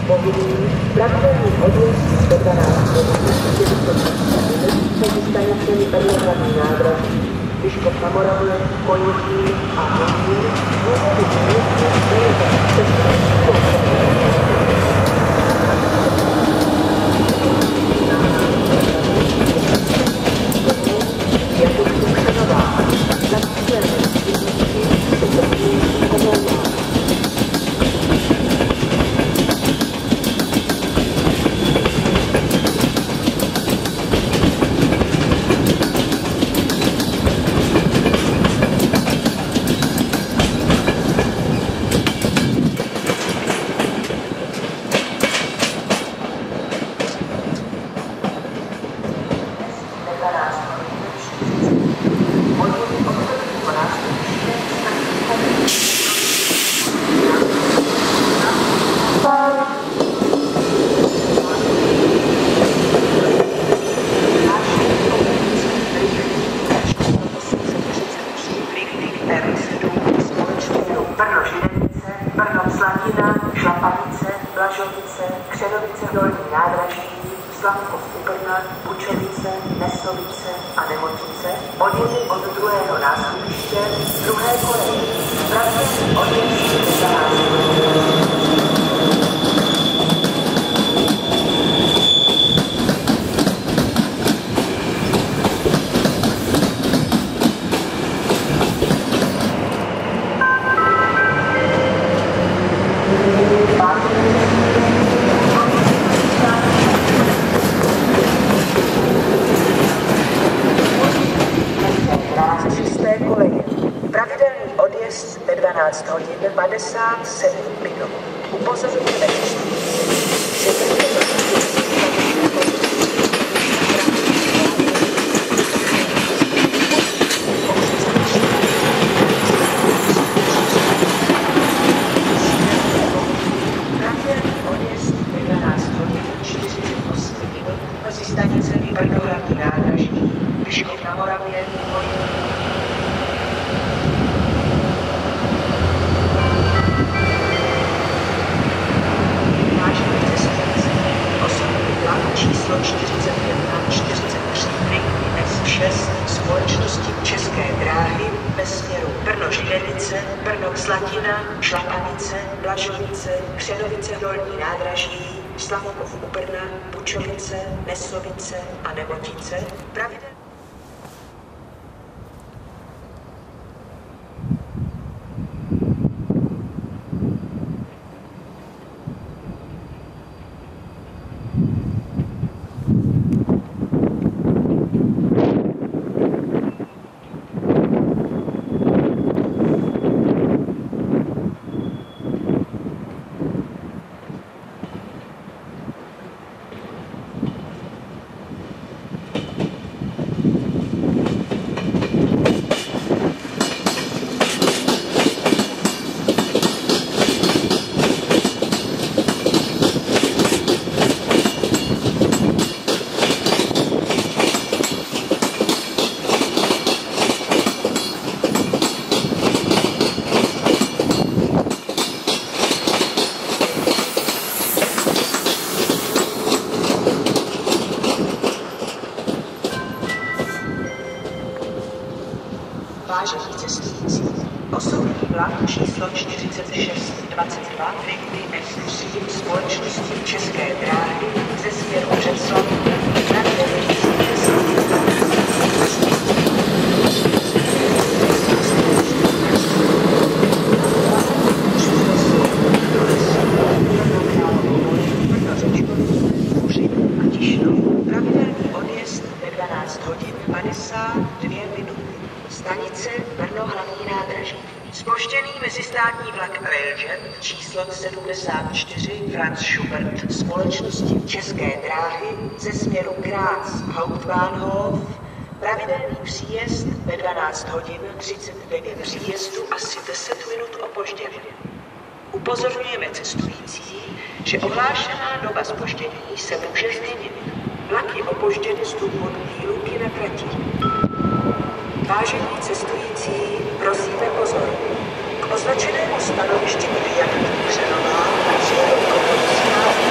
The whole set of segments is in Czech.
Povinný pravidelný odjezd do 12 mezi stanicemi Brno-Hlavní nádraží, Vyškov na Moravě, Kojetín a Honín, Šlapanice, Blažovice, Křenovice, Dolní nádraží, Slavkov u Brna, Bučovice, Nesovice a Nemocnice, odjezdy od druhého nástupiště, druhé koleje, pravidelný odjezd do 12. Pravidelný odjezd ve 12 hodin 57 minut. Upozorňujeme mezi stanicemi Brno-Hlavní nádraží, Vyškov na Moravě, číslo 4143 S6 společnosti České dráhy ve směru Brno-Židenice, Brno-Slatina, Šlapanice, Blažovice, Křenovice, Dolní nádraží, Slavkov u Brna, Bučovice, Nesovice a Nemocnice. Pravidelně vážení cestující. Osobní vlak číslo 4622 linie S3 společnosti České dráhy ze směru Břeclav na pravidelný odjezd ve 12 hodin 52 minuty. Stanice Brno-Hlavní nádraží. Zpožděný mezistátní vlak Railjet číslo 74 Franz Schubert společnosti České dráhy ze směru Graz Hauptbahnhof. Pravidelný příjezd ve 12 hodin 39 příjezdu asi 10 minut opožděný. Upozorňujeme cestující, že ohlášená doba zpoždění se může změnit. Vlak je opožděn z důvodu výluky na trati. Vážení cestující, prosíme pozor. K označenému stanovišti Viadukt Křenová přijedou autobusy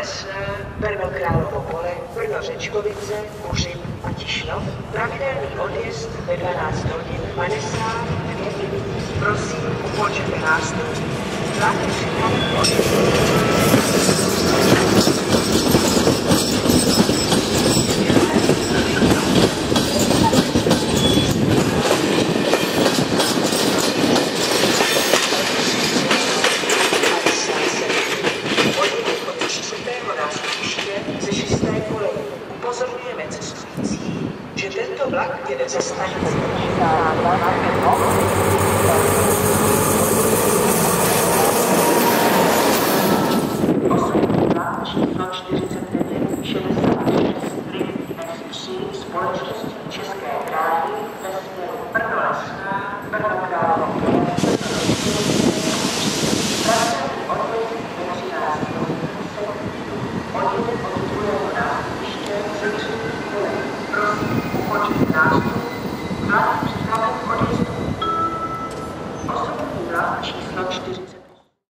Brno Královo Pole, Brno Řečkovice, Kuřim a Tišnov. Pravidelný odjezd ve 12 hodin 52 minut. Prosím, ukončete nástup. Vlak připraven odjezd.